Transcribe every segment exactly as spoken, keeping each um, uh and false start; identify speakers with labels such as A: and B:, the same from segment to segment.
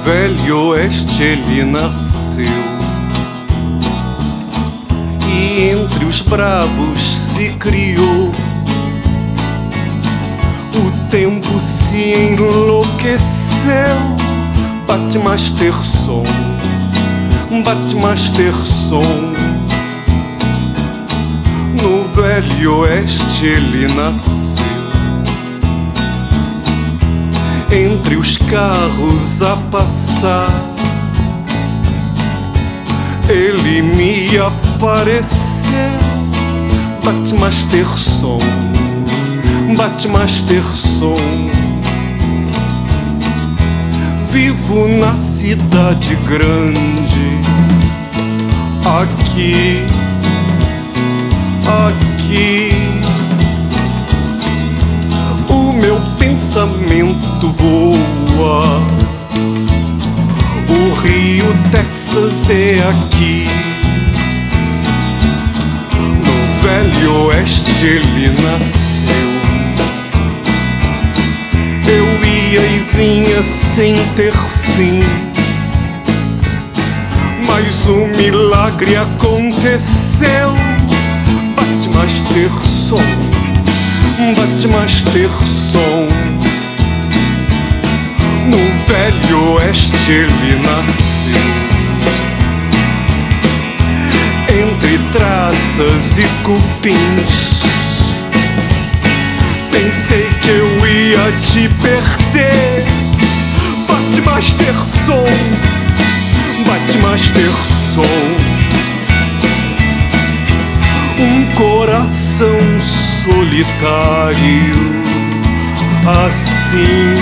A: Velho Oeste ele nasceu, e entre os bravos se criou. O tempo se enlouqueceu, bate master som, bate master som. No Velho Oeste ele nasceu, entre os carros a passar, ele me apareceu. Bate master som, bate master som. Vivo na cidade grande, aqui, aqui. O meu pensamento voa, o Rio, Texas é aqui. No Velho Oeste ele nasceu, eu ia e vinha sem ter fim, mas o milagre aconteceu. Bate master som, bate master som. No Velho Oeste ele nasceu, entre traças e cupins. Pensei que eu ia te perder. Bate master som, bate master som. Um coração solitário, assim,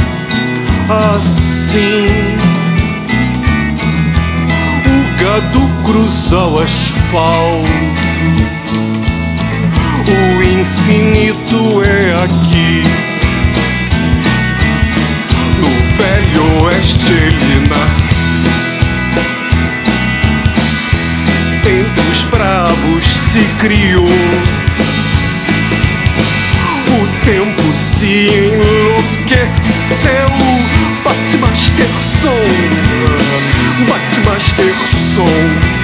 A: assim. O gado cruza o asfalto, o infinito é aqui. No Velho Oeste ele nasce, entre os bravos se criou. O tempo se enlouqueceu. Bate master som, bate master som.